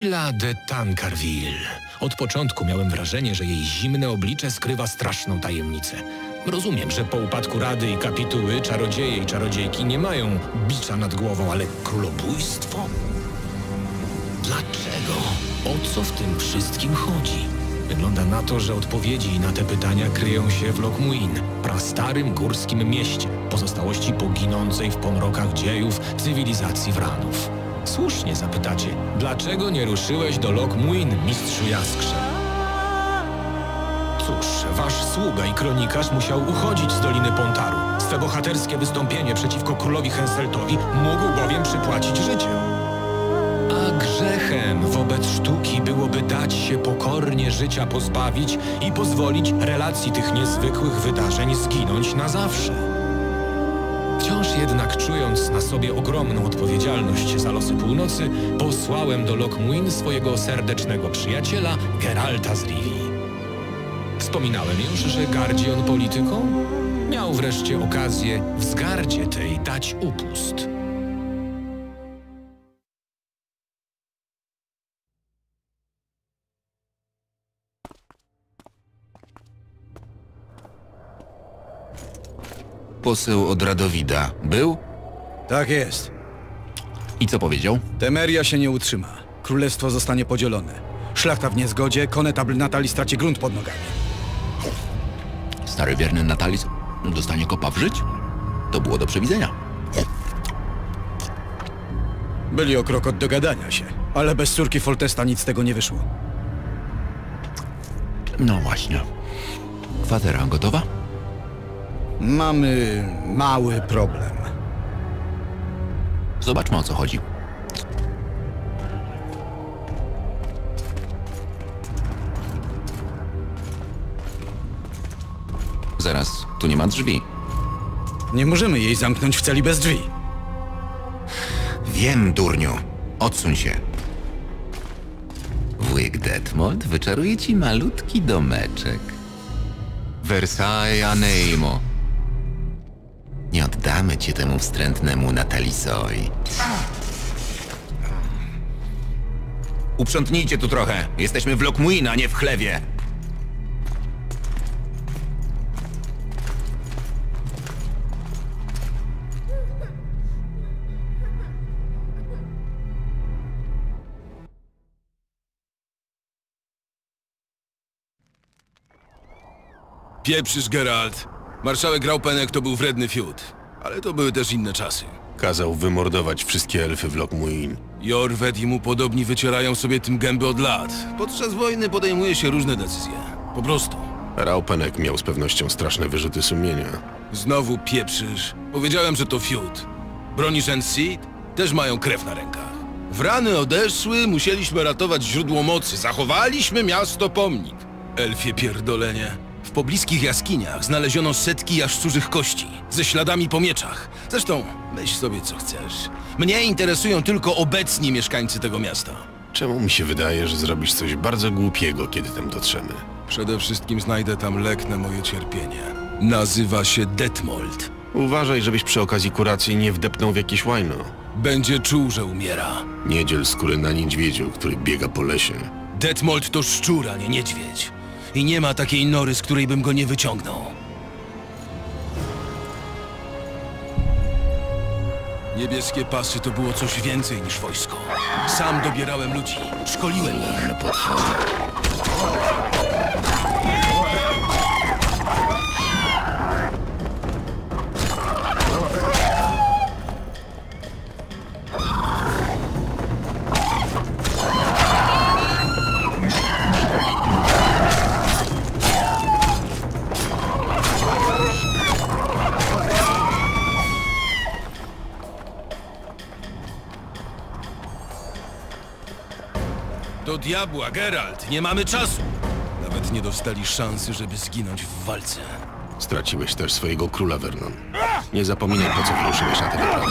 La de Tancarville. Od początku miałem wrażenie, że jej zimne oblicze skrywa straszną tajemnicę. Rozumiem, że po upadku Rady i Kapituły czarodzieje i czarodziejki nie mają bicza nad głową, ale królobójstwo? Dlaczego? O co w tym wszystkim chodzi? Wygląda na to, że odpowiedzi na te pytania kryją się w Loc-Muin, prastarym górskim mieście, pozostałości poginącej w pomrokach dziejów cywilizacji Wranów. Słusznie zapytacie, dlaczego nie ruszyłeś do Loc-Muin, mistrzu Jaskrze? Cóż, wasz sługa i kronikarz musiał uchodzić z Doliny Pontaru. Swe bohaterskie wystąpienie przeciwko królowi Henseltowi mógł bowiem przypłacić życiem. A grzechem wobec sztuki byłoby dać się pokornie życia pozbawić i pozwolić relacji tych niezwykłych wydarzeń zginąć na zawsze. Wciąż jednak czując na sobie ogromną odpowiedzialność za losy północy, posłałem do Loc-Muin swojego serdecznego przyjaciela, Geralta z Rivii. Wspominałem już, że gardzi on polityką? Miał wreszcie okazję wzgardzie tej dać upust. Poseł od Radowida był? Tak jest. I co powiedział? Temeria się nie utrzyma. Królestwo zostanie podzielone. Szlachta w niezgodzie, konetabl Natalii straci grunt pod nogami. Stary wierny Natalis dostanie kopa w żyć? To było do przewidzenia. Byli o krok od dogadania się, ale bez córki Foltesta nic z tego nie wyszło. No właśnie. Kwatera gotowa? Mamy mały problem. Zobaczmy, o co chodzi. Zaraz, tu nie ma drzwi. Nie możemy jej zamknąć w celi bez drzwi. Wiem, durniu. Odsuń się. Wujek Detmold wyczaruje ci malutki domeczek. Versailles Aneimo. Nie oddamy cię temu wstrętnemu Natalisowi. Uprzątnijcie tu trochę. Jesteśmy w Loc-Muin, a nie w chlewie. Pieprzysz, Geralt. Marszałek Raupenek to był wredny fiut, ale to były też inne czasy. Kazał wymordować wszystkie elfy w Loc-Muin. Jorwet i mu podobni wycierają sobie tym gęby od lat. Podczas wojny podejmuje się różne decyzje. Po prostu. Raupenek miał z pewnością straszne wyrzuty sumienia. Znowu pieprzysz. Powiedziałem, że to fiut. Bronisz Seed też mają krew na rękach. Wrany odeszły, musieliśmy ratować źródło mocy. Zachowaliśmy miasto pomnik. Elfie pierdolenie. W pobliskich jaskiniach znaleziono setki jaszczurzych kości, ze śladami po mieczach. Zresztą, myśl sobie co chcesz. Mnie interesują tylko obecni mieszkańcy tego miasta. Czemu mi się wydaje, że zrobisz coś bardzo głupiego, kiedy tam dotrzemy? Przede wszystkim znajdę tam lek na moje cierpienie. Nazywa się Detmold. Uważaj, żebyś przy okazji kuracji nie wdepnął w jakieś łajno. Będzie czuł, że umiera. Nie dziel skóry na niedźwiedziu, który biega po lesie. Detmold to szczur, a nie niedźwiedź. I nie ma takiej nory, z której bym go nie wyciągnął. Niebieskie pasy to było coś więcej niż wojsko. Sam dobierałem ludzi, szkoliłem ich. Do diabła, Geralt! Nie mamy czasu! Nawet nie dostali szansy, żeby zginąć w walce. Straciłeś też swojego króla, Vernon. Nie zapominaj, po co wyruszyłeś na tę wyprawę.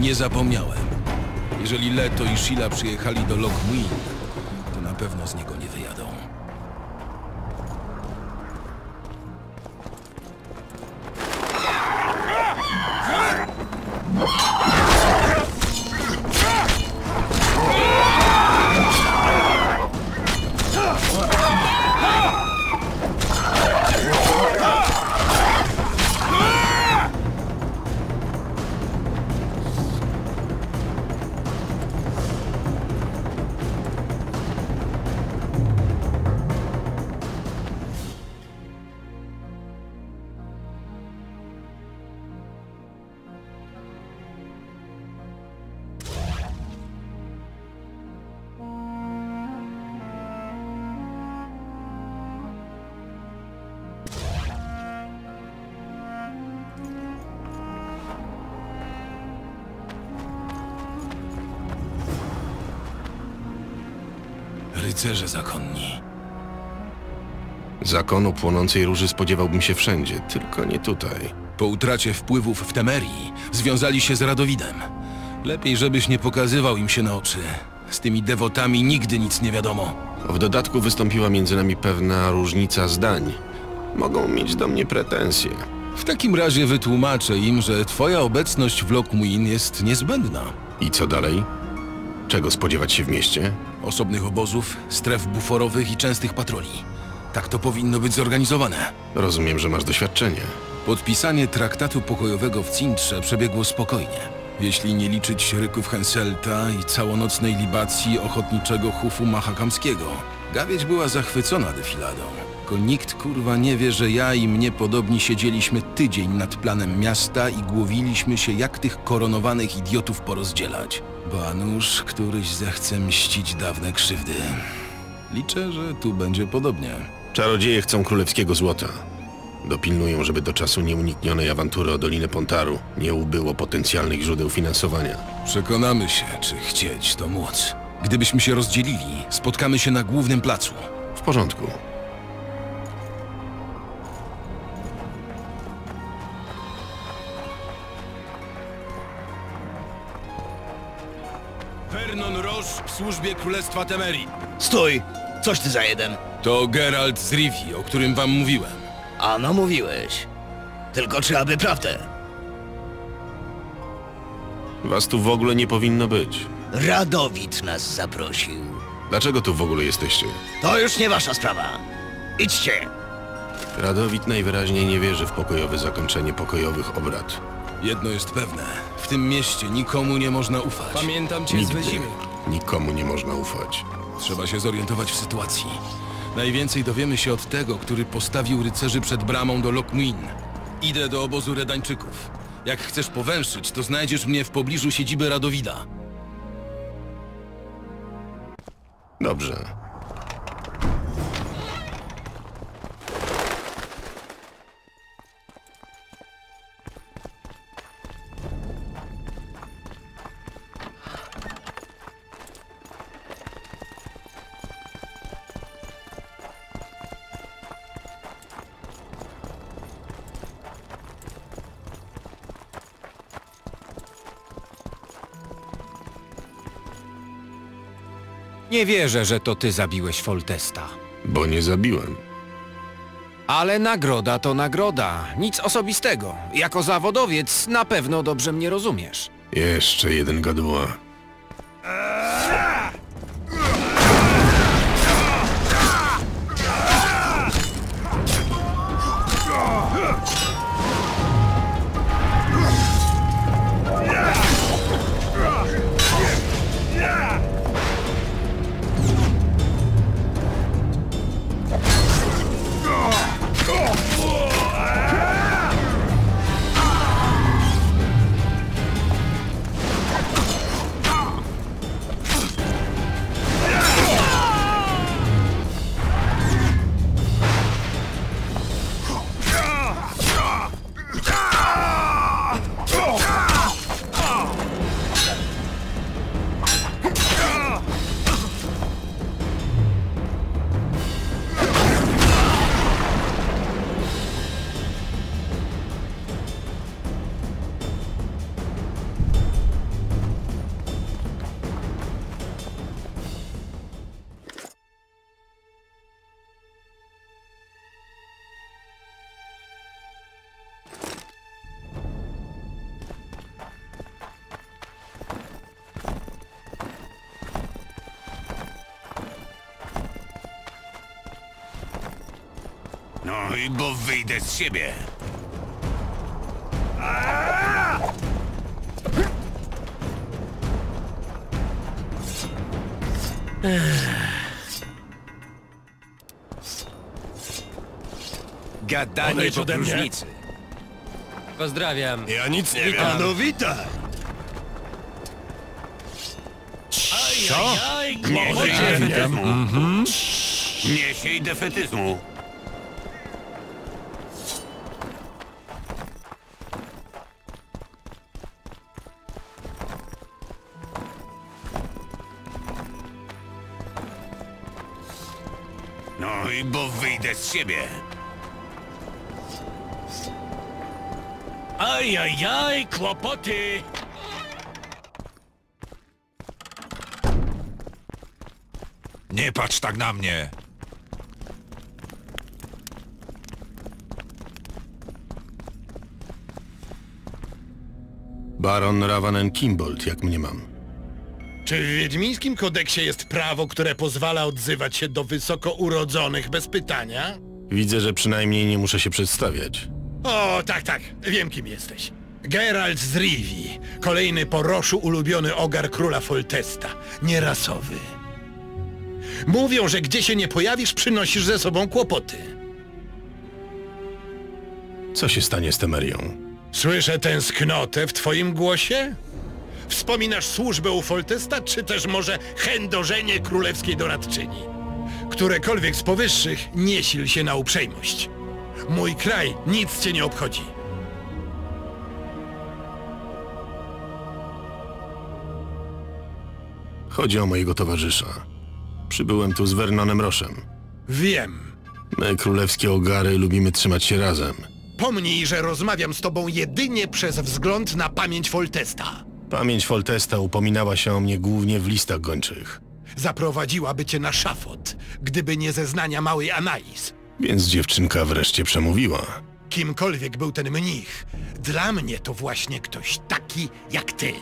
Nie zapomniałem. Jeżeli Leto i Sheila przyjechali do Lockmuir, to na pewno z niego nie wyjadą. Rycerze zakonni. Zakonu płonącej róży spodziewałbym się wszędzie, tylko nie tutaj. Po utracie wpływów w Temerii związali się z Radowidem. Lepiej, żebyś nie pokazywał im się na oczy. Z tymi dewotami nigdy nic nie wiadomo. W dodatku wystąpiła między nami pewna różnica zdań. Mogą mieć do mnie pretensje. W takim razie wytłumaczę im, że twoja obecność w Lockmuir jest niezbędna. I co dalej? Czego spodziewać się w mieście? Osobnych obozów, stref buforowych i częstych patroli. Tak to powinno być zorganizowane. Rozumiem, że masz doświadczenie. Podpisanie traktatu pokojowego w Cintrze przebiegło spokojnie. Jeśli nie liczyć ryków Henselta i całonocnej libacji ochotniczego hufu mahakamskiego. Gawieć była zachwycona defiladą. Tylko nikt kurwa nie wie, że ja i mnie podobni siedzieliśmy tydzień nad planem miasta i głowiliśmy się, jak tych koronowanych idiotów porozdzielać. Bo a nuż któryś zechce mścić dawne krzywdy. Liczę, że tu będzie podobnie. Czarodzieje chcą królewskiego złota. Dopilnują, żeby do czasu nieuniknionej awantury o Dolinę Pontaru nie ubyło potencjalnych źródeł finansowania. Przekonamy się, czy chcieć to móc. Gdybyśmy się rozdzielili, spotkamy się na głównym placu. W porządku. Vernon Roche w służbie Królestwa Temerii. Stój! Coś ty za jeden? To Geralt z Rivii, o którym wam mówiłem. A no mówiłeś. Tylko czy aby prawdę? Was tu w ogóle nie powinno być. Radowid nas zaprosił. Dlaczego tu w ogóle jesteście? To już nie wasza sprawa. Idźcie! Radowid najwyraźniej nie wierzy w pokojowe zakończenie pokojowych obrad. Jedno jest pewne. W tym mieście nikomu nie można ufać. Pamiętam cię z Nigdy Wyzimy. nikomu nie można ufać. Trzeba się zorientować w sytuacji. Najwięcej dowiemy się od tego, który postawił rycerzy przed bramą do Lockmuir. Idę do obozu Redańczyków. Jak chcesz powęszyć, to znajdziesz mnie w pobliżu siedziby Radowida. Dobrze. Nie wierzę, że to ty zabiłeś Foltesta. Bo nie zabiłem. Ale nagroda to nagroda. Nic osobistego. Jako zawodowiec na pewno dobrze mnie rozumiesz. Jeszcze jeden gadła. No i bo wyjdę z siebie. Gadanie po próżnicy. Pozdrawiam. Ja nic nie wiem. No witaj. Co? Nie siej defetyzmu. Nie siej defetyzmu. No i bo wyjdę z siebie. Ajajaj, kłopoty. Nie patrz tak na mnie. Baron Ravanen Kimbold, jak mnie mam. Czy w Wiedźmińskim kodeksie jest prawo, które pozwala odzywać się do wysoko urodzonych bez pytania? Widzę, że przynajmniej nie muszę się przedstawiać. O, tak, wiem kim jesteś. Geralt z Rivii, kolejny po Roszu ulubiony ogar króla Foltesta, nierasowy. Mówią, że gdzie się nie pojawisz, przynosisz ze sobą kłopoty. Co się stanie z Temerią? Słyszę tęsknotę w twoim głosie? Wspominasz służbę u Foltesta, czy też może chędożenie królewskiej doradczyni? Którekolwiek z powyższych, nie sil się na uprzejmość. Mój kraj nic cię nie obchodzi. Chodzi o mojego towarzysza. Przybyłem tu z Vernonem Roszem. Wiem. My, królewskie ogary, lubimy trzymać się razem. Pomnij, że rozmawiam z tobą jedynie przez wzgląd na pamięć Foltesta. Pamięć Foltesta upominała się o mnie głównie w listach gończych. Zaprowadziłaby cię na szafot, gdyby nie zeznania małej Anais. Więc dziewczynka wreszcie przemówiła. Kimkolwiek był ten mnich, dla mnie to właśnie ktoś taki jak ty.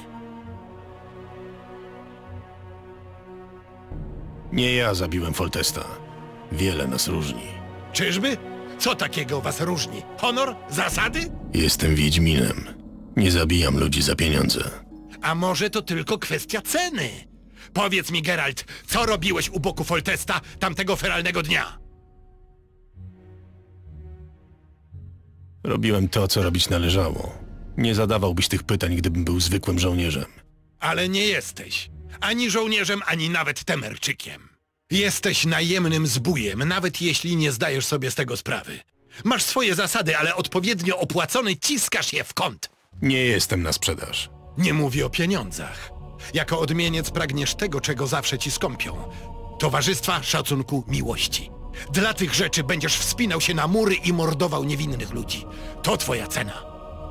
Nie ja zabiłem Foltesta. Wiele nas różni. Czyżby? Co takiego was różni? Honor? Zasady? Jestem Wiedźminem. Nie zabijam ludzi za pieniądze. A może to tylko kwestia ceny? Powiedz mi, Geralt, co robiłeś u boku Foltesta tamtego feralnego dnia? Robiłem to, co robić należało. Nie zadawałbyś tych pytań, gdybym był zwykłym żołnierzem. Ale nie jesteś. Ani żołnierzem, ani nawet Temerczykiem. Jesteś najemnym zbójem, nawet jeśli nie zdajesz sobie z tego sprawy. Masz swoje zasady, ale odpowiednio opłacony ciskasz je w kąt. Nie jestem na sprzedaż. Nie mówię o pieniądzach. Jako odmieniec pragniesz tego, czego zawsze ci skąpią. Towarzystwa, szacunku, miłości. Dla tych rzeczy będziesz wspinał się na mury i mordował niewinnych ludzi. To twoja cena.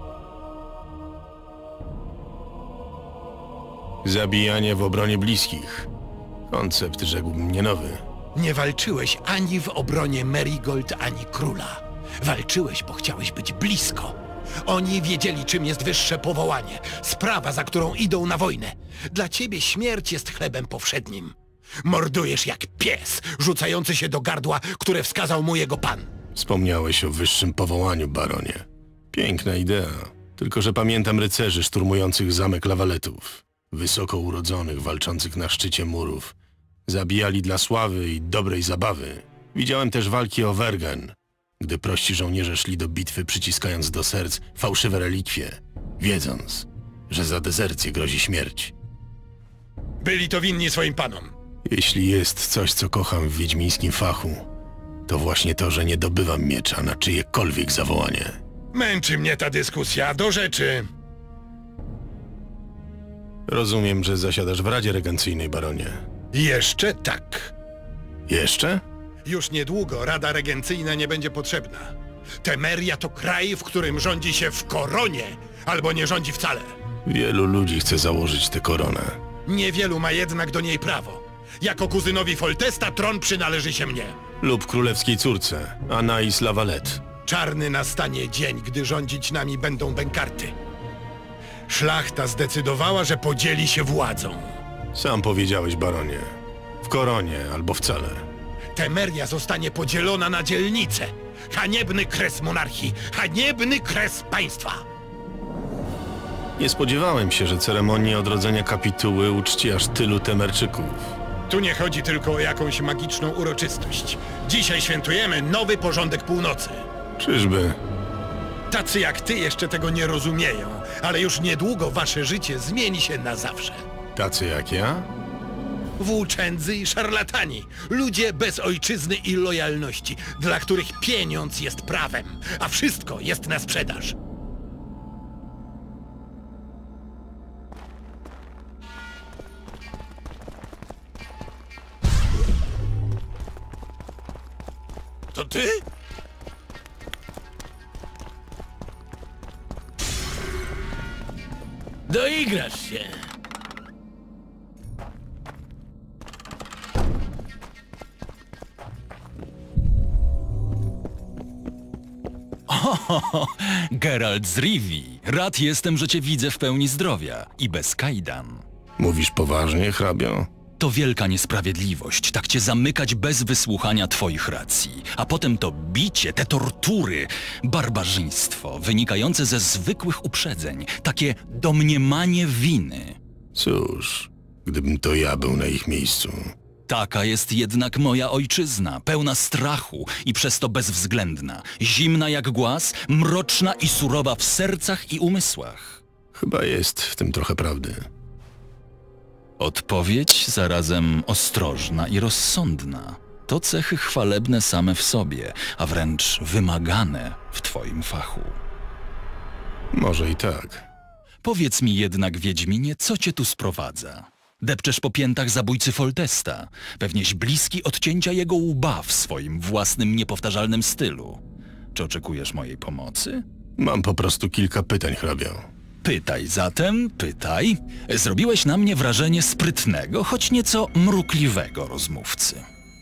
Zabijanie w obronie bliskich. Koncept, rzekłbym, nie nowy. Nie walczyłeś ani w obronie Marigold, ani króla. Walczyłeś, bo chciałeś być blisko. Oni wiedzieli, czym jest wyższe powołanie. Sprawa, za którą idą na wojnę. Dla ciebie śmierć jest chlebem powszednim. Mordujesz jak pies, rzucający się do gardła, które wskazał mu jego pan. Wspomniałeś o wyższym powołaniu, baronie. Piękna idea. Tylko że pamiętam rycerzy szturmujących zamek Lawaletów. Wysoko urodzonych, walczących na szczycie murów. Zabijali dla sławy i dobrej zabawy. Widziałem też walki o Wergen, gdy prości żołnierze szli do bitwy, przyciskając do serc fałszywe relikwie, wiedząc, że za dezercję grozi śmierć. Byli to winni swoim panom. Jeśli jest coś, co kocham w wiedźmińskim fachu, to właśnie to, że nie dobywam miecza na czyjekolwiek zawołanie. Męczy mnie ta dyskusja, do rzeczy. Rozumiem, że zasiadasz w Radzie Regencyjnej, baronie. Jeszcze tak. Jeszcze? Już niedługo Rada Regencyjna nie będzie potrzebna. Temeria to kraj, w którym rządzi się w koronie, albo nie rządzi wcale. Wielu ludzi chce założyć tę koronę. Niewielu ma jednak do niej prawo. Jako kuzynowi Foltesta tron przynależy się mnie. Lub królewskiej córce, Anais Lavalette. Czarny nastanie dzień, gdy rządzić nami będą bękarty. Szlachta zdecydowała, że podzieli się władzą. Sam powiedziałeś, baronie. W koronie albo wcale. Temeria zostanie podzielona na dzielnice. Haniebny kres monarchii, haniebny kres państwa. Nie spodziewałem się, że ceremonię odrodzenia kapituły uczci aż tylu Temerczyków. Tu nie chodzi tylko o jakąś magiczną uroczystość. Dzisiaj świętujemy nowy porządek północy. Czyżby? Tacy jak ty jeszcze tego nie rozumieją, ale już niedługo wasze życie zmieni się na zawsze. Tacy jak ja? Włóczędzy i szarlatani. Ludzie bez ojczyzny i lojalności, dla których pieniądz jest prawem, a wszystko jest na sprzedaż. To ty? Doigrasz się. Geralt z Rivii. Rad jestem, że cię widzę w pełni zdrowia i bez kajdan. Mówisz poważnie, hrabio? To wielka niesprawiedliwość, tak cię zamykać bez wysłuchania twoich racji. A potem to bicie, te tortury, barbarzyństwo wynikające ze zwykłych uprzedzeń, takie domniemanie winy. Cóż, gdybym to ja był na ich miejscu. Taka jest jednak moja ojczyzna, pełna strachu i przez to bezwzględna, zimna jak głaz, mroczna i surowa w sercach i umysłach. Chyba jest w tym trochę prawdy. Odpowiedź zarazem ostrożna i rozsądna. To cechy chwalebne same w sobie, a wręcz wymagane w twoim fachu. Może i tak. Powiedz mi jednak, Wiedźminie, co cię tu sprowadza? Depczesz po piętach zabójcy Foltesta, pewnieś bliski odcięcia jego łba w swoim własnym, niepowtarzalnym stylu. Czy oczekujesz mojej pomocy? Mam po prostu kilka pytań, hrabio. Pytaj zatem, pytaj. Zrobiłeś na mnie wrażenie sprytnego, choć nieco mrukliwego rozmówcy.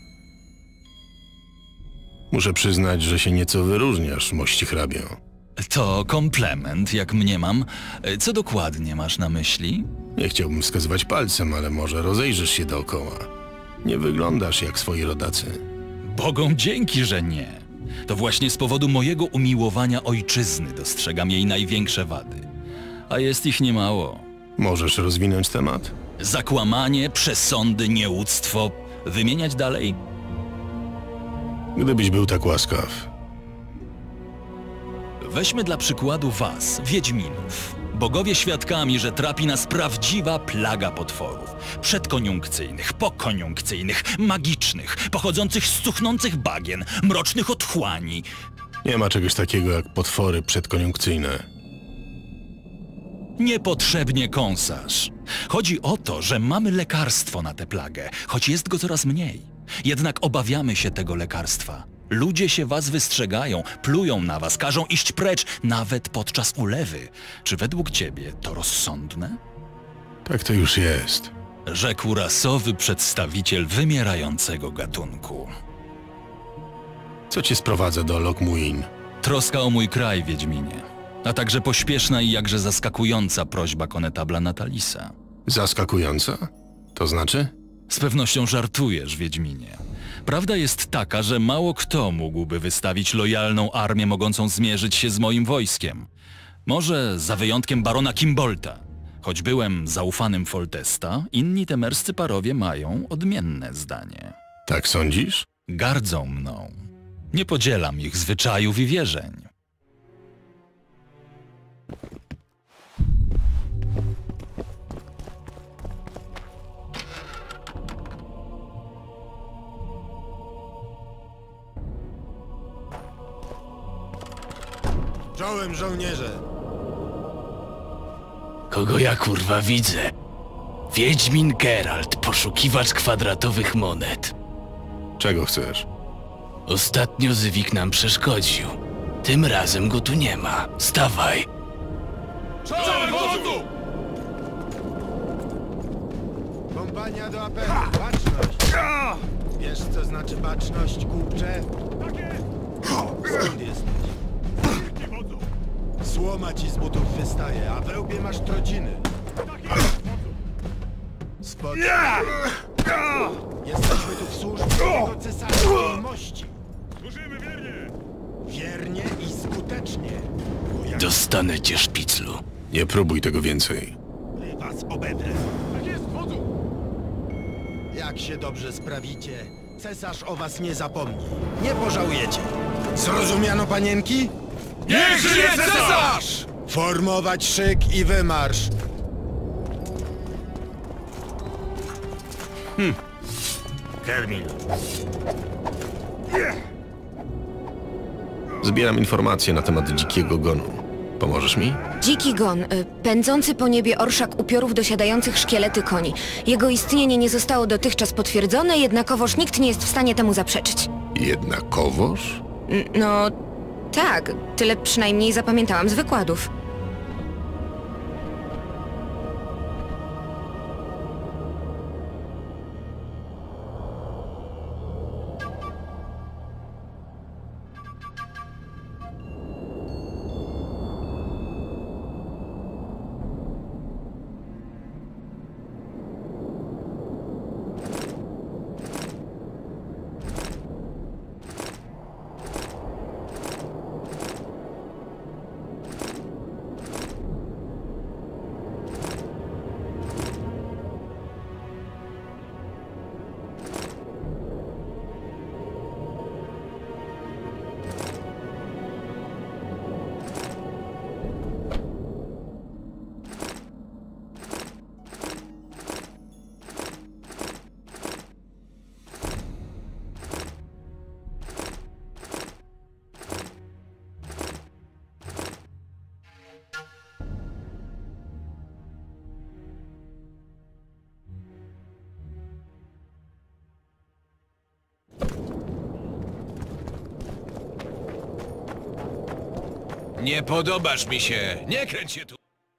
Muszę przyznać, że się nieco wyróżniasz, mości hrabio. To komplement, jak mniemam. Co dokładnie masz na myśli? Nie chciałbym wskazywać palcem, ale może rozejrzysz się dookoła. Nie wyglądasz jak swoi rodacy. Bogom dzięki, że nie. To właśnie z powodu mojego umiłowania ojczyzny dostrzegam jej największe wady. A jest ich niemało. Możesz rozwinąć temat? Zakłamanie, przesądy, nieuctwo. Wymieniać dalej? Gdybyś był tak łaskaw. Weźmy dla przykładu was, Wiedźminów. Bogowie świadkami, że trapi nas prawdziwa plaga potworów. Przedkoniunkcyjnych, pokoniunkcyjnych, magicznych, pochodzących z cuchnących bagien, mrocznych otchłani. Nie ma czegoś takiego jak potwory przedkoniunkcyjne. Niepotrzebnie kąsasz. Chodzi o to, że mamy lekarstwo na tę plagę, choć jest go coraz mniej. Jednak obawiamy się tego lekarstwa. Ludzie się was wystrzegają, plują na was, każą iść precz, nawet podczas ulewy. Czy według ciebie to rozsądne? Tak to już jest. Rzekł rasowy przedstawiciel wymierającego gatunku. Co cię sprowadza do Lokmuin? Troska o mój kraj, Wiedźminie. A także pośpieszna i jakże zaskakująca prośba konetabla Natalisa. Zaskakująca? To znaczy? Z pewnością żartujesz, Wiedźminie. Prawda jest taka, że mało kto mógłby wystawić lojalną armię mogącą zmierzyć się z moim wojskiem. Może za wyjątkiem barona Kimbolta. Choć byłem zaufanym Foltesta, inni temerscy parowie mają odmienne zdanie. Tak sądzisz? Gardzą mną. Nie podzielam ich zwyczajów i wierzeń. Czołem, żołnierze! Kogo ja kurwa widzę? Wiedźmin Geralt, poszukiwacz kwadratowych monet. Czego chcesz? Ostatnio Zywik nam przeszkodził. Tym razem go tu nie ma. Stawaj! Czołem wodzu! Kompania do apelu, baczność! Wiesz, co znaczy baczność, kupcze? Skąd jesteś? Słoma ci z butów wystaje, a we łbie masz trociny. Spokojnie. Jesteśmy tu w służbie jego cesarskiej mości. Służymy wiernie. Wiernie i skutecznie. Dostanę cię, szpiclu. Nie próbuj tego więcej. Was obedrę. Tak jest, wodzu. Jak się dobrze sprawicie, cesarz o was nie zapomni. Nie pożałujecie. Zrozumiano, panienki? Niech żyje cesarz! Formować szyk i wymarsz. Termin. Zbieram informacje na temat dzikiego gonu. Pomożesz mi? Dziki gon, pędzący po niebie orszak upiorów dosiadających szkielety koni. Jego istnienie nie zostało dotychczas potwierdzone, jednakowoż nikt nie jest w stanie temu zaprzeczyć. Jednakowoż? No, tak, tyle przynajmniej zapamiętałam z wykładów. Nie podobasz mi się! Nie kręć się tu!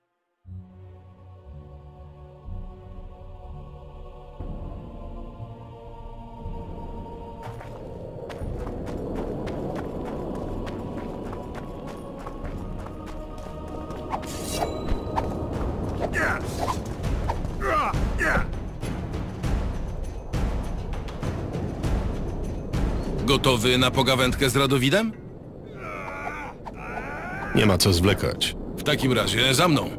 Gotowy na pogawędkę z Radowidem? Nie ma co zwlekać. W takim razie za mną.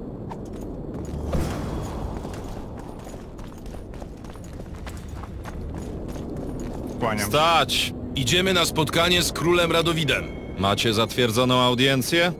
Stać! Idziemy na spotkanie z królem Radowidem. Macie zatwierdzoną audiencję?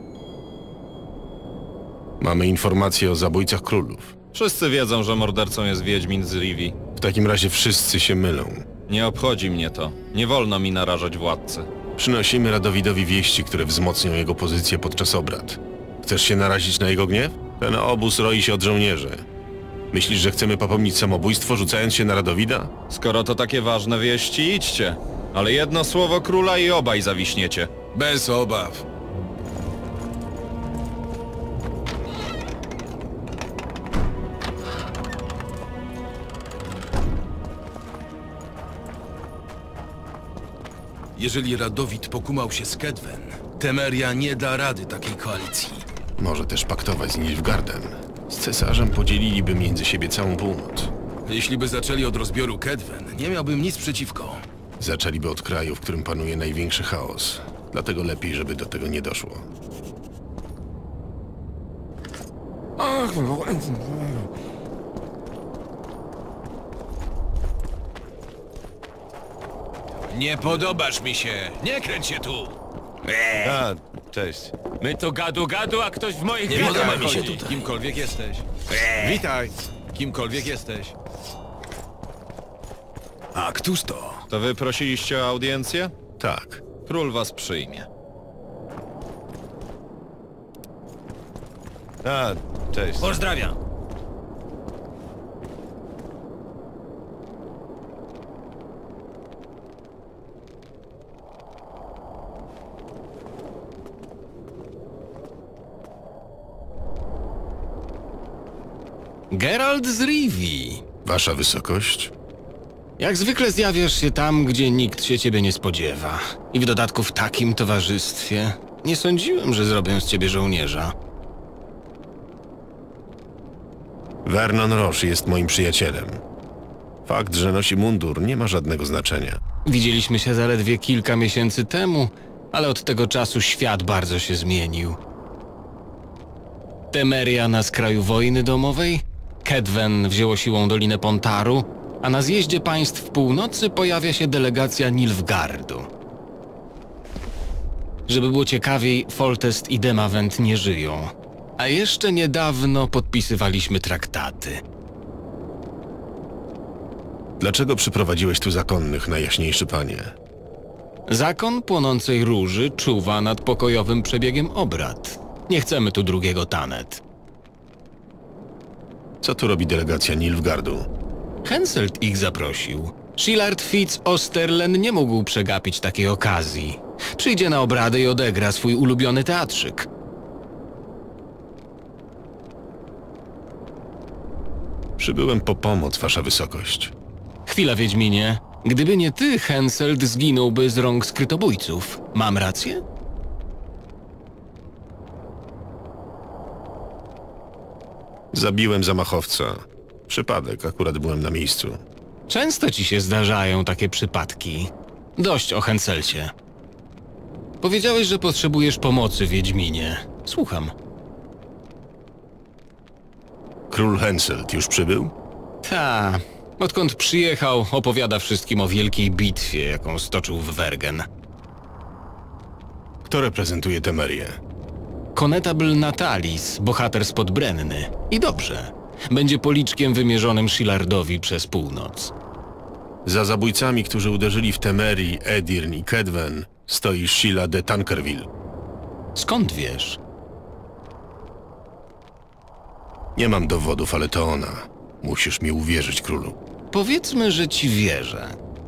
Mamy informacje o zabójcach królów. Wszyscy wiedzą, że mordercą jest Wiedźmin z Rivii. W takim razie wszyscy się mylą. Nie obchodzi mnie to. Nie wolno mi narażać władcy. Przynosimy Radowidowi wieści, które wzmocnią jego pozycję podczas obrad. Chcesz się narazić na jego gniew? Ten obóz roi się od żołnierzy. Myślisz, że chcemy popełnić samobójstwo, rzucając się na Radowida? Skoro to takie ważne wieści, idźcie. Ale jedno słowo króla i obaj zawiśniecie. Bez obaw. Jeżeli Radowid pokumał się z Kedwen, Temeria nie da rady takiej koalicji. Może też paktować z Nilfgaardem. Z cesarzem podzieliliby między siebie całą północ. Jeśli by zaczęli od rozbioru Kedwen, nie miałbym nic przeciwko. Zaczęliby od kraju, w którym panuje największy chaos. Dlatego lepiej, żeby do tego nie doszło. Nie podobasz mi się! Nie kręć się tu! A, cześć. My to gadu, a ktoś w moich Nie gadach podoba mi się chodzi. tutaj. Kimkolwiek jesteś. Witaj! Kimkolwiek jesteś. A któż to? To wy prosiliście o audiencję? Tak. Król was przyjmie. A, cześć. Pozdrawiam. Geralt z Rivii. Wasza wysokość? Jak zwykle zjawiasz się tam, gdzie nikt się ciebie nie spodziewa. I w dodatku w takim towarzystwie. Nie sądziłem, że zrobię z ciebie żołnierza. Vernon Roche jest moim przyjacielem. Fakt, że nosi mundur, nie ma żadnego znaczenia. Widzieliśmy się zaledwie kilka miesięcy temu, ale od tego czasu świat bardzo się zmienił. Temeria na skraju wojny domowej, Kedwen wzięło siłą Dolinę Pontaru, a na zjeździe państw północy pojawia się delegacja Nilfgaardu. Żeby było ciekawiej, Foltest i Demavend nie żyją, a jeszcze niedawno podpisywaliśmy traktaty. Dlaczego przyprowadziłeś tu zakonnych, najjaśniejszy panie? Zakon Płonącej Róży czuwa nad pokojowym przebiegiem obrad. Nie chcemy tu drugiego Tannet. Co tu robi delegacja Nilfgaardu? Henselt ich zaprosił. Shillard Fitz Osterlen nie mógł przegapić takiej okazji. Przyjdzie na obrady i odegra swój ulubiony teatrzyk. Przybyłem po pomoc, wasza wysokość. Chwila, Wiedźminie. Gdyby nie ty, Henselt zginąłby z rąk skrytobójców. Mam rację? Zabiłem zamachowca. Przypadek, akurat byłem na miejscu. Często ci się zdarzają takie przypadki. Dość o Henselcie. Powiedziałeś, że potrzebujesz pomocy, Wiedźminie. Słucham. Król Henselt już przybył? Ta. Odkąd przyjechał, opowiada wszystkim o wielkiej bitwie, jaką stoczył w Wergen. Kto reprezentuje Temerię? Konetable Natalis, bohater spod Brenny. I dobrze. Będzie policzkiem wymierzonym Shillardowi przez północ. Za zabójcami, którzy uderzyli w Temerii, Edirn i Kedwen, stoi Sheila de Tankerville. Skąd wiesz? Nie mam dowodów, ale to ona. Musisz mi uwierzyć, królu. Powiedzmy, że ci wierzę.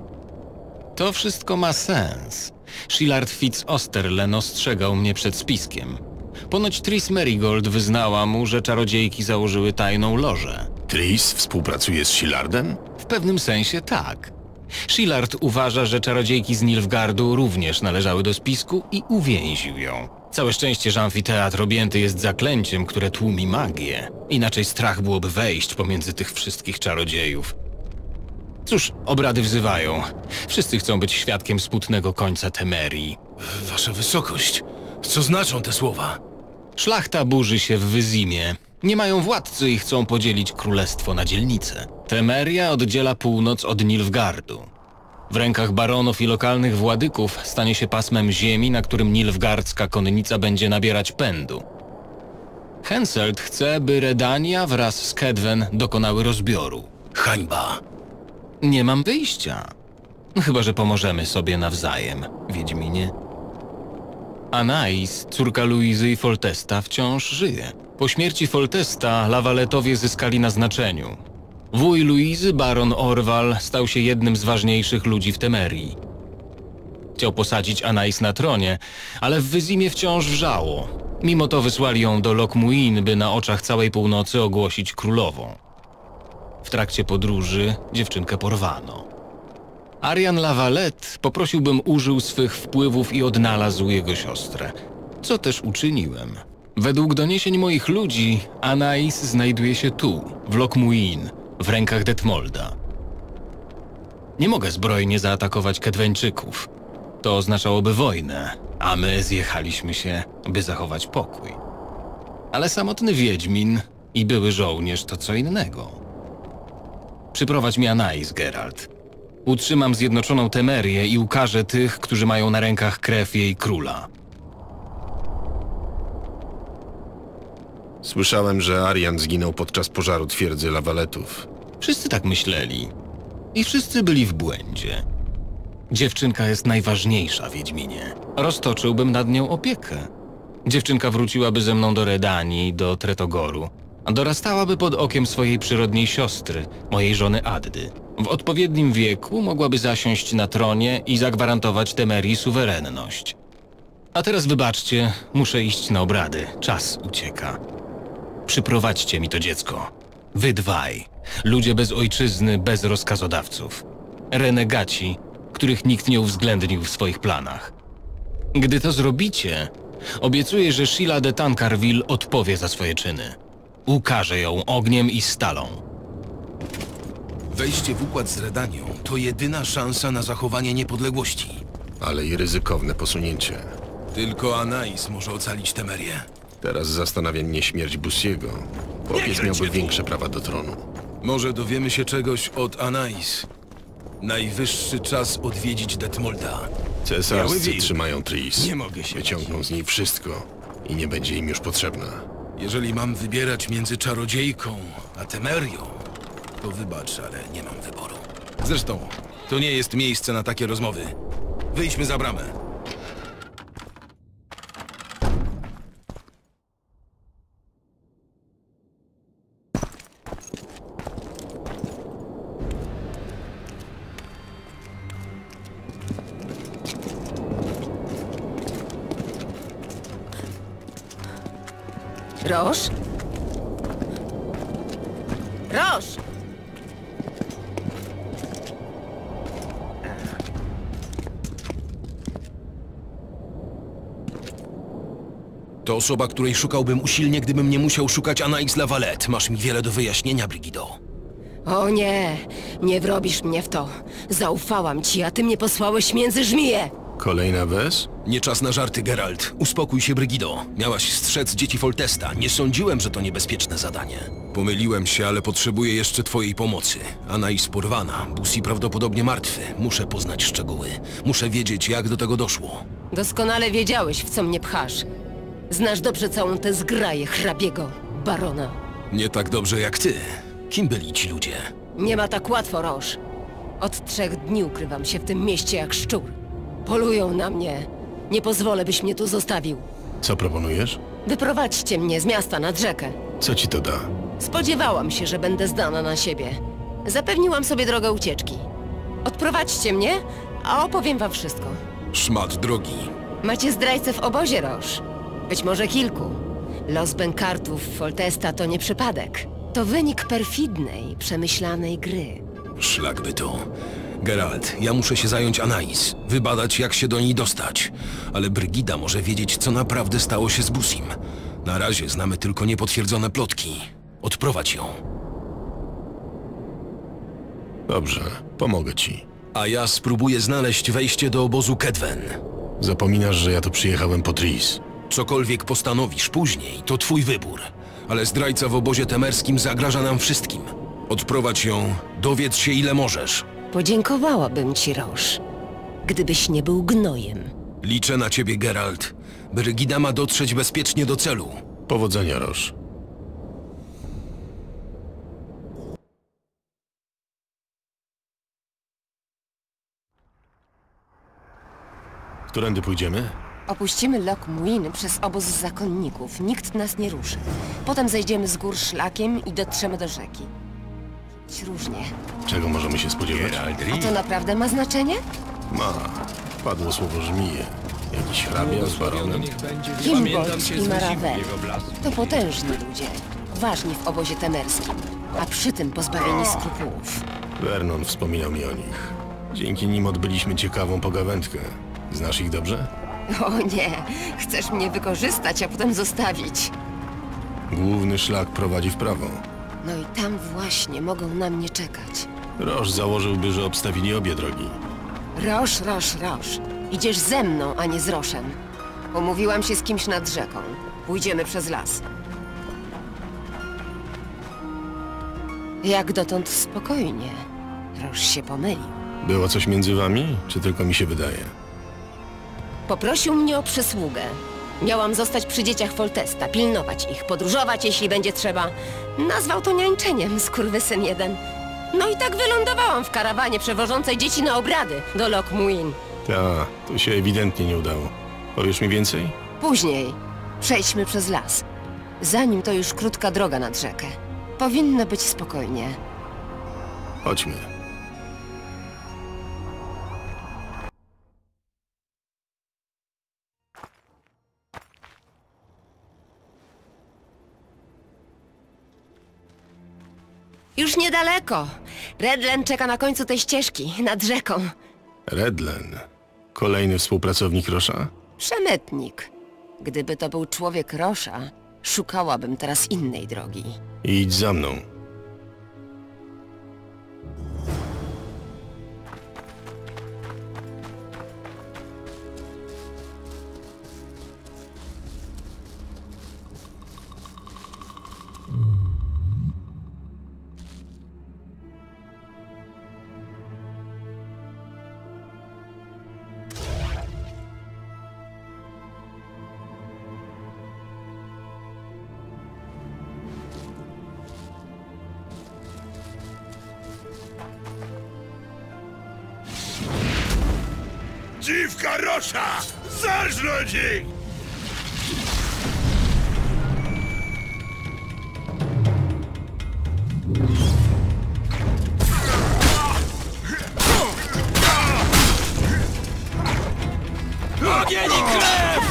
To wszystko ma sens. Shillard Fitz Osterlen ostrzegał mnie przed spiskiem. Ponoć Tris Merigold wyznała mu, że czarodziejki założyły tajną lożę. Tris współpracuje z Shillardem? W pewnym sensie tak. Shillard uważa, że czarodziejki z Nilfgaardu również należały do spisku i uwięził ją. Całe szczęście, że amfiteatr objęty jest zaklęciem, które tłumi magię. Inaczej strach byłoby wejść pomiędzy tych wszystkich czarodziejów. Cóż, obrady wzywają. Wszyscy chcą być świadkiem smutnego końca Temerii. Wasza wysokość, co znaczą te słowa? Szlachta burzy się w Wyzimie. Nie mają władcy i chcą podzielić królestwo na dzielnice. Temeria oddziela północ od Nilfgaardu. W rękach baronów i lokalnych władyków stanie się pasmem ziemi, na którym nilfgaardzka konnica będzie nabierać pędu. Henselt chce, by Redania wraz z Kedwen dokonały rozbioru. Hańba. Nie mam wyjścia. Chyba że pomożemy sobie nawzajem, Wiedźminie. Anais, córka Luizy i Foltesta, wciąż żyje. Po śmierci Foltesta Lavaletowie zyskali na znaczeniu. Wuj Luizy, baron Orval, stał się jednym z ważniejszych ludzi w Temerii. Chciał posadzić Anais na tronie, ale w Wyzimie wciąż wrzało. Mimo to wysłali ją do Loch Muin, by na oczach całej północy ogłosić królową. W trakcie podróży dziewczynkę porwano. Arian Lavalet poprosił, bym użył swych wpływów i odnalazł jego siostrę, co też uczyniłem. Według doniesień moich ludzi, Anais znajduje się tu, w Loch Muin, w rękach Detmolda. Nie mogę zbrojnie zaatakować Kedweńczyków. To oznaczałoby wojnę, a my zjechaliśmy się, by zachować pokój. Ale samotny wiedźmin i były żołnierz to co innego. Przyprowadź mi Anais, Geralt. Utrzymam zjednoczoną Temerię i ukażę tych, którzy mają na rękach krew jej króla. Słyszałem, że Arian zginął podczas pożaru twierdzy Lavaletów. Wszyscy tak myśleli. I wszyscy byli w błędzie. Dziewczynka jest najważniejsza, Wiedźminie. Roztoczyłbym nad nią opiekę. Dziewczynka wróciłaby ze mną do Redanii, do Tretogoru, a dorastałaby pod okiem swojej przyrodniej siostry, mojej żony Addy. W odpowiednim wieku mogłaby zasiąść na tronie i zagwarantować Temerii suwerenność. A teraz wybaczcie, muszę iść na obrady. Czas ucieka. Przyprowadźcie mi to dziecko. Wy dwaj. Ludzie bez ojczyzny, bez rozkazodawców. Renegaci, których nikt nie uwzględnił w swoich planach. Gdy to zrobicie, obiecuję, że Sheila de Tancarville odpowie za swoje czyny. Ukażę ją ogniem i stalą. Wejście w układ z Redanią to jedyna szansa na zachowanie niepodległości. Ale i ryzykowne posunięcie. Tylko Anais może ocalić Temerię. Teraz zastanawia mnie śmierć Busiego. Chłopiec miałby większe prawa do tronu. Może dowiemy się czegoś od Anais. Najwyższy czas odwiedzić Detmolda. Cesarscy trzymają Tris. Nie mogę się Wyciągną z niej wszystko i nie będzie im już potrzebna. Jeżeli mam wybierać między czarodziejką a Temerią, to wybacz, ale nie mam wyboru. Zresztą, to nie jest miejsce na takie rozmowy. Wyjdźmy za bramę. Roż? Roż! To osoba, której szukałbym usilnie, gdybym nie musiał szukać Anais Lavalette. Masz mi wiele do wyjaśnienia, Brigido. O nie, nie wrobisz mnie w to. Zaufałam ci, a ty mnie posłałeś między żmije. Kolejna wez? Nie czas na żarty, Geralt. Uspokój się, Brigido. Miałaś strzec dzieci Foltesta. Nie sądziłem, że to niebezpieczne zadanie. Pomyliłem się, ale potrzebuję jeszcze twojej pomocy. Anais porwana, Busi prawdopodobnie martwy. Muszę poznać szczegóły. Muszę wiedzieć, jak do tego doszło. Doskonale wiedziałeś, w co mnie pchasz. Znasz dobrze całą tę zgraję hrabiego, barona. Nie tak dobrze jak ty. Kim byli ci ludzie? Nie ma tak łatwo, Roż. Od 3 dni ukrywam się w tym mieście jak szczur. Polują na mnie. Nie pozwolę, byś mnie tu zostawił. Co proponujesz? Wyprowadźcie mnie z miasta nad rzekę. Co ci to da? Spodziewałam się, że będę zdana na siebie. Zapewniłam sobie drogę ucieczki. Odprowadźcie mnie, a opowiem wam wszystko. Szmat drogi. Macie zdrajcę w obozie, Roż. Być może kilku. Los Benkartów Foltesta to nie przypadek. To wynik perfidnej, przemyślanej gry. Szlak by to. Geralt, ja muszę się zająć Anais. Wybadać, jak się do niej dostać. Ale Brygida może wiedzieć, co naprawdę stało się z Busim. Na razie znamy tylko niepotwierdzone plotki. Odprowadź ją. Dobrze, pomogę ci. A ja spróbuję znaleźć wejście do obozu Kedwen. Zapominasz, że ja tu przyjechałem po Tris. Cokolwiek postanowisz później, to twój wybór. Ale zdrajca w obozie temerskim zagraża nam wszystkim. Odprowadź ją, dowiedz się ile możesz. Podziękowałabym ci, Roż, gdybyś nie był gnojem. Liczę na ciebie, Geralt. Brygida ma dotrzeć bezpiecznie do celu. Powodzenia, Roż. Którędy pójdziemy? Opuścimy Loch Muin przez obóz zakonników. Nikt nas nie ruszy. Potem zejdziemy z gór szlakiem i dotrzemy do rzeki. Różnie. Czego możemy się spodziewać? A to naprawdę ma znaczenie? Ma. Padło słowo żmije. Jakiś hrabia z baronem. Kimbold i Maravel. To potężni ludzie. Ważni w obozie temerskim. A przy tym pozbawieni skrupułów. Vernon wspominał mi o nich. Dzięki nim odbyliśmy ciekawą pogawędkę. Znasz ich dobrze? O nie, chcesz mnie wykorzystać, a potem zostawić. Główny szlak prowadzi w prawo. No i tam właśnie mogą na mnie czekać. Roż założyłby, że obstawili obie drogi. Roż. Idziesz ze mną, a nie z Roszem. Umówiłam się z kimś nad rzeką. Pójdziemy przez las. Jak dotąd spokojnie. Roż się pomylił. Było coś między wami, czy tylko mi się wydaje? Poprosił mnie o przysługę. Miałam zostać przy dzieciach Foltesta, pilnować ich, podróżować, jeśli będzie trzeba. Nazwał to niańczeniem, skurwysyn jeden. No i tak wylądowałam w karawanie przewożącej dzieci na obrady do Loch Muin. Ta, to się ewidentnie nie udało. Powiesz mi więcej? Później przejdźmy przez las. Zanim to już krótka droga nad rzekę. Powinno być spokojnie. Chodźmy. Już niedaleko. Redlen czeka na końcu tej ścieżki, nad rzeką. Redlen? Kolejny współpracownik Rosza? Przemytnik. Gdyby to był człowiek Rosza, szukałabym teraz innej drogi. Idź za mną. Dziwka Rosza! Zarżnąć ich! Ogień i krew!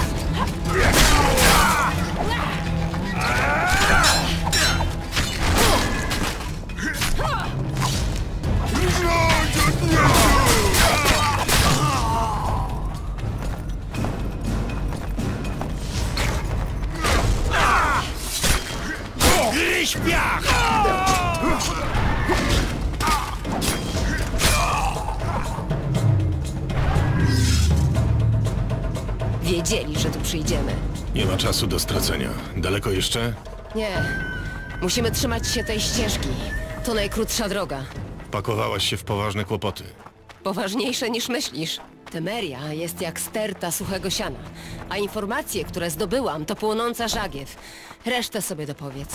Gryź piach! Wiedzieli, że tu przyjdziemy. Nie ma czasu do stracenia. Daleko jeszcze? Nie. Musimy trzymać się tej ścieżki. To najkrótsza droga. Pakowałaś się w poważne kłopoty. Poważniejsze niż myślisz. Temeria jest jak sterta suchego siana, a informacje, które zdobyłam, to płonąca żagiew. Resztę sobie dopowiedz.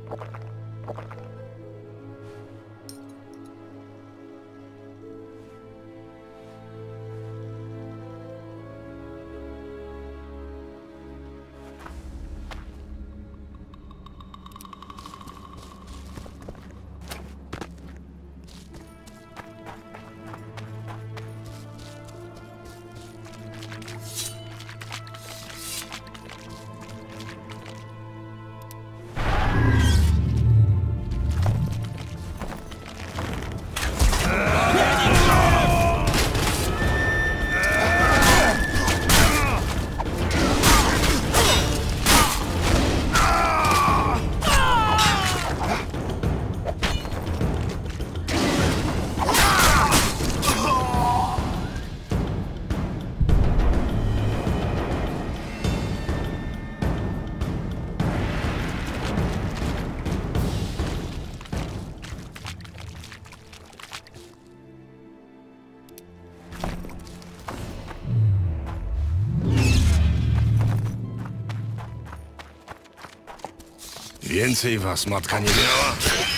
Więcej was matka nie miała?